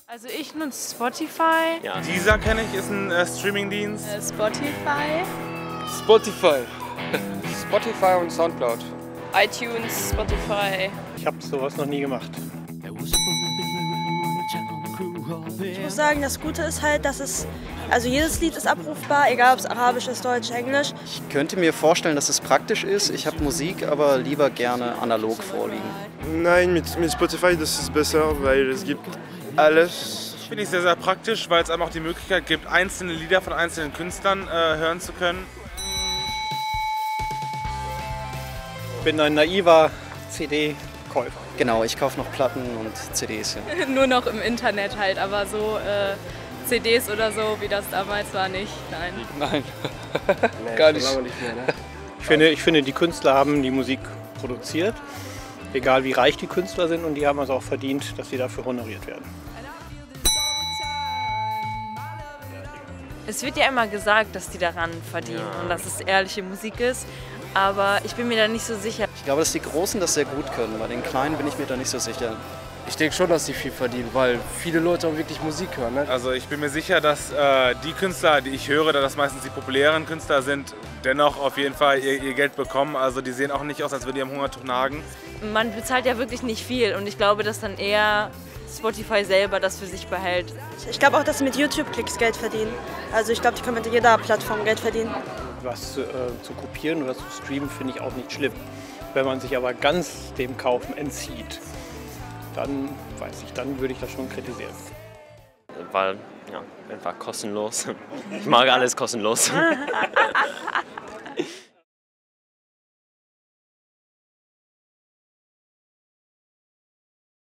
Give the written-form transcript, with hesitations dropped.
Also ich nutze Spotify. Ja. Deezer kenne ich, ist ein Streamingdienst. Spotify. Spotify. Spotify und Soundcloud. iTunes, Spotify. Ich habe sowas noch nie gemacht. Ich muss sagen, das Gute ist halt, dass jedes Lied ist abrufbar, egal ob es Arabisch ist, Deutsch, Englisch. Ich könnte mir vorstellen, dass es praktisch ist. Ich habe Musik aber lieber gerne analog vorliegen. Nein, mit Spotify das ist besser, weil es gibt alles. Finde ich sehr, sehr praktisch, weil es einem auch die Möglichkeit gibt, einzelne Lieder von einzelnen Künstlern hören zu können. Ich bin ein naiver CD-Käufer. Genau, ich kaufe noch Platten und CDs. Ja. Nur noch im Internet halt, aber so CDs oder so, wie das damals war, nicht. Nein. Nein, Nee, gar nicht. Nicht mehr, ne? Ich finde, die Künstler haben die Musik produziert, egal wie reich die Künstler sind, und die haben es auch verdient, dass sie dafür honoriert werden. Es wird ja immer gesagt, dass die daran verdienen und dass es ehrliche Musik ist, aber ich bin mir da nicht so sicher. Ich glaube, dass die Großen das sehr gut können. Bei den Kleinen bin ich mir da nicht so sicher. Ich denke schon, dass sie viel verdienen, weil viele Leute auch wirklich Musik hören. Ne? Also ich bin mir sicher, dass die Künstler, die ich höre, da das meistens die populären Künstler sind, dennoch auf jeden Fall ihr Geld bekommen. Also die sehen auch nicht aus, als würden die am Hungertuch nagen. Man bezahlt ja wirklich nicht viel und ich glaube, dass dann eher Spotify selber das für sich behält. Ich glaube auch, dass sie mit YouTube-Klicks Geld verdienen. Also ich glaube, die können mit jeder Plattform Geld verdienen. Was zu kopieren oder zu streamen, finde ich auch nicht schlimm. Wenn man sich aber ganz dem Kaufen entzieht, dann würde ich das schon kritisieren. Weil, ja, einfach kostenlos. Ich mag alles kostenlos.